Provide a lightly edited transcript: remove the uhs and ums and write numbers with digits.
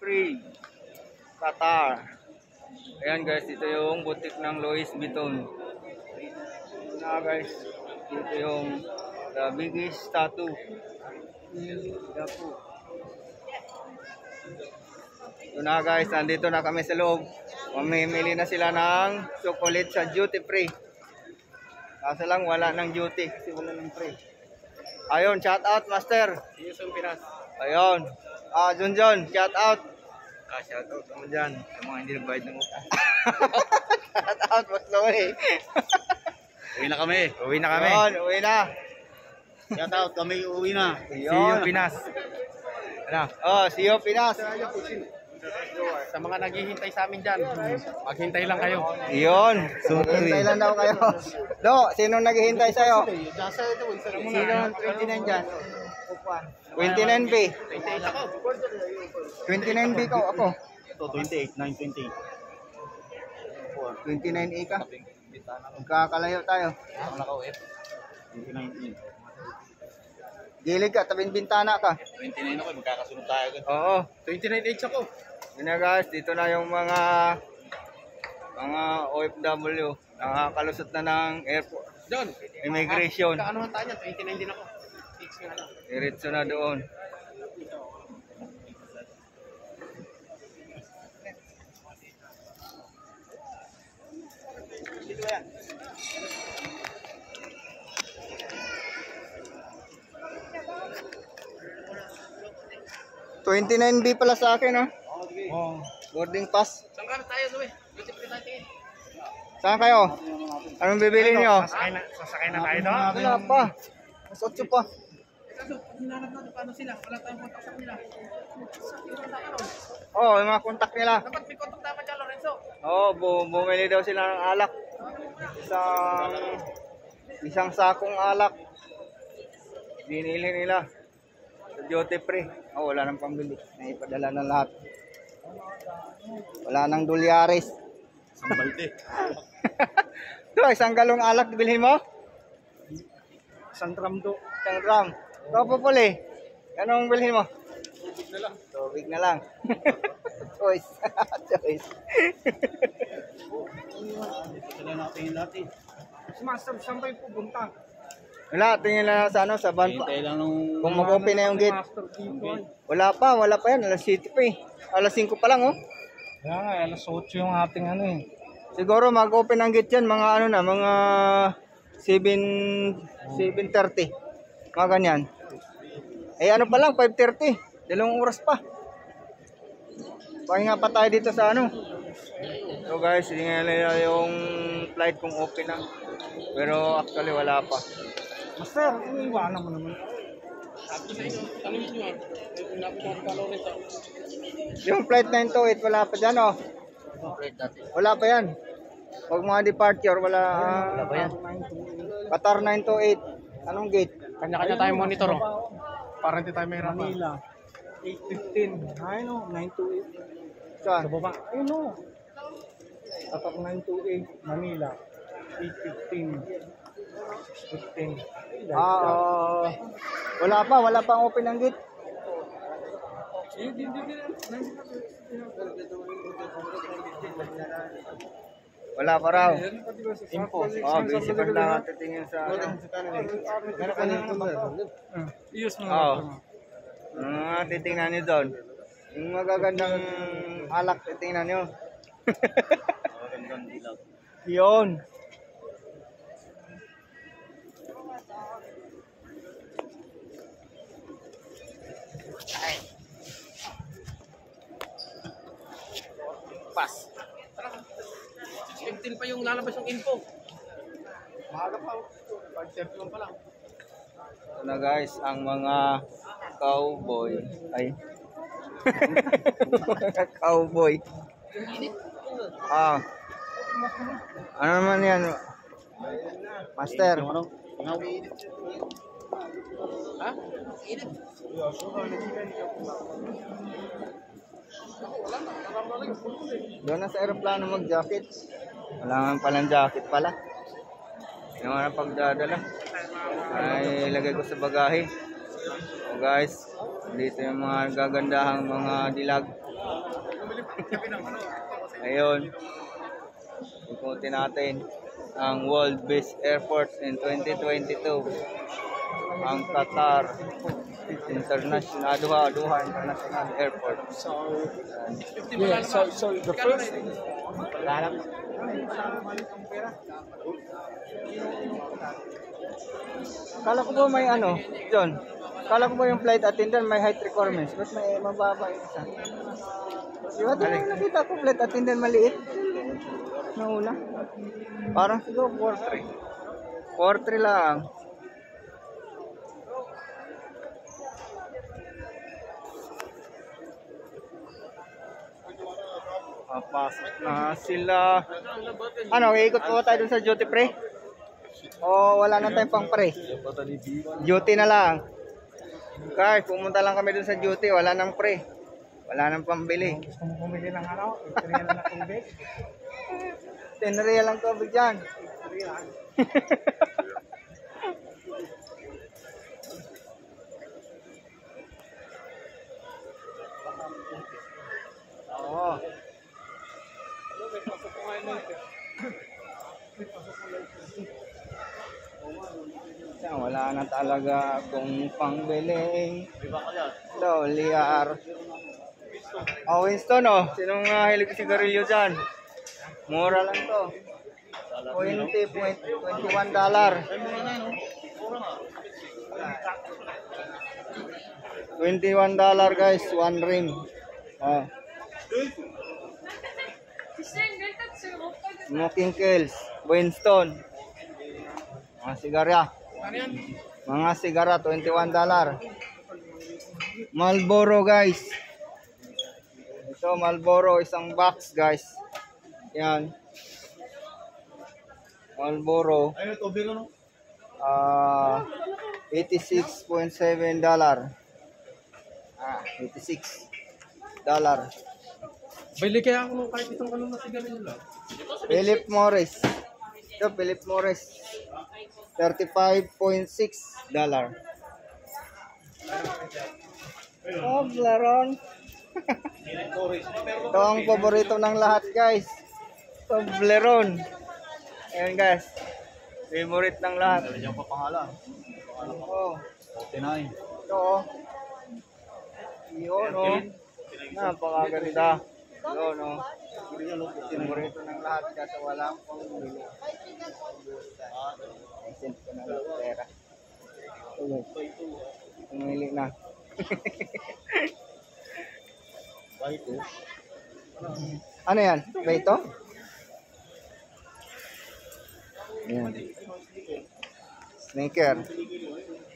Free Qatar. Ayan guys, dito yung butik ng Louis Vuitton. Na guys, dito yung the biggest tattoo. Ito na guys, nandito na kami sa loob. Mamimili na sila ng chocolate sa duty free. Kaso lang wala ng duty kasi wala ng free. Ayun, shout out master. Yusong Pinas. Ayun. Junjun, shout out. Shout out naman dyan. Sa mga hindi nagbayad ng utang. Shout out, Boss Louie. Uwi na kami. Uwi na kami. Ayun, uwi na. Shout out kami, uwi na. Ayun. See you Pinas. Ano? Oh, see you Pinas. Sa mga naghihintay sa amin dyan, maghintay lang kayo. Ayun. Maghihintay lang daw kayo. Do, sino naghihintay sa'yo? Sino 29 dyan? 29B. 28 ako. 29B ko ako. Ito, 28, 920. 29A ka. Magkakalayo tayo. Ako naka-uwi. 29. Gilid ka, tabing bintana ka. 29 ako, magkakasunod tayo. Oo. 29H ako. Yun na guys, dito na yung mga OFW. Nakakalusot na ng airport. Doon. Immigration. Kaanuhan tayo niya, 29 din ako. Fix nga lang. Diretso na doon. Dito yan. 29B pala sa akin, ha? Oh. Boarding pass. Saan kami tayo, Louie? Duty free tayo tingin. Saan kayo? Anong bibili niyo? Sasakay na tayo, no? Wala pa. Mas 8 pa. Kaso, pag hinanap natin, paano sila? Wala tayong kontak sa kanila. Oo, yung mga kontak nila. Dapat may kontak dapat dyan, Lorenzo. Oo, bumili daw sila ng alak. Isang sakong alak. Binili nila. Sa duty free. Oh, wala nang pambili. Naipadala na lahat. Wala nang dolyares. Sambalde. Ito, isang galong alak bilhin mo? Isang drum do. Isang drum. Ito po puli. Anong bilhin mo? Tubig na lang. Tubig na lang. Choice. Choice. Sila natin yung lahat eh. Master, saan ba yung pupunta? Wala, tingin lang sa ano, sa van pa. Hintay lang nung... Kung mag-open na yung gate. Wala pa yan. Alas 7 pa eh. Alas 5 pa lang oh. Kaya nga, alas 8 yung ating ano eh. Siguro mag-open ang gate yan, mga ano na, mga 7:30. Mga ganyan. Eh ano pa lang, 5:30. 2 oras pa. Pahinga pa tayo dito sa ano. So guys, tingnan nila yung flight kung open na. Pero actually wala pa. Master, iniiwanan mo naman. Sabi sa inyo, tanongin nyo ah. Kung napunta ka Lorenzo. Yung flight 928, wala pa dyan oh. Wala pa yan. Pag mga departure, wala pa yan. Qatar 928. Anong gate? Kanya-kanya tayo monitor oh. Para hindi tayo mahirapan. Manila. 8:15. Ay no, 928. Saan? Sa baba. Ay no. Qatar 928, Manila. 8:15. 15. Wala pa ang open ng gate. Wala pa raw. Info. Oh, busy pa lang titingin sa ano. Titingnan niyo doon. Yung magagandang alak titingnan niyo. Magandang dilaw. Yun. Pass. 15 pa yung lalabas yung info. Maaga pa. 5:30 lang pa lang. Ito na guys, ang mga cowboy. Ay. Mga cowboy. Ano naman yan? Master. Ha? Init. Doon na sa aeroplano mag-jacket. Wala nga palang jacket pala. Yung mga pagdadala. Ay ilagay ko sa bagahe. So guys, dito yung mga gagandahang mga dilag. Ayun. Ikutin natin ang World Best Airports in 2022. Ang Qatar International Doha International Airport. Yeah, so the first thing. Kala ko ba may ano, John? Kala ko ba yung flight attendant may height requirements? Ba't may mababa yung isa? Di ba ito nakita ko flight attendant maliit? Nauna? Parang siguro 4'3". 4'3 lang. Pasok na sila. Ano, ikot po tayo dun sa duty free? O wala na tayong pang pre? Duty na lang. Guys, pumunta lang kami dun sa duty. Wala nang pre. Wala nang pambili. Gusto mo bumili ng ano? 10 real na tubig? 10 real lang tubig dyan. Oo. Wala na talaga akong pangbili. Dolyar. Oh, Winston, oh. Sinong hilig sigarilyo dyan? Mura lang to. $20.21. $21 guys, one ring. Oh. Smoking kills, Winston. Mga sigarya. Mga sigara, $21. Marlboro guys. Ito, Marlboro, isang box guys. Yan. Marlboro. $86.7. $86. Bili kaya ako nung kahit itong ano na sigarilyo lang. Philip Morris. Ito, Philip Morris. $35.6. Toblerone. Ito ang paborito ng lahat guys. Toblerone. Ayan guys. Favorite ng lahat. Oh. Ito oh. Yun oh. Napakaganda. Yun oh. Favorito ng lahat kasi walang pambili. Send ko na lang pera. Pumili na. Ano yan? Ba ito? Yan. Sneaker.